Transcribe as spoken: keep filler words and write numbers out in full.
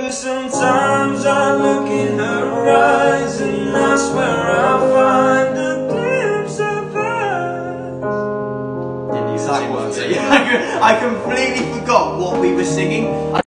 Sometimes I look in her eyes and I swear I find a glimpse of us. Didn't you sing one? I completely forgot what we were singing.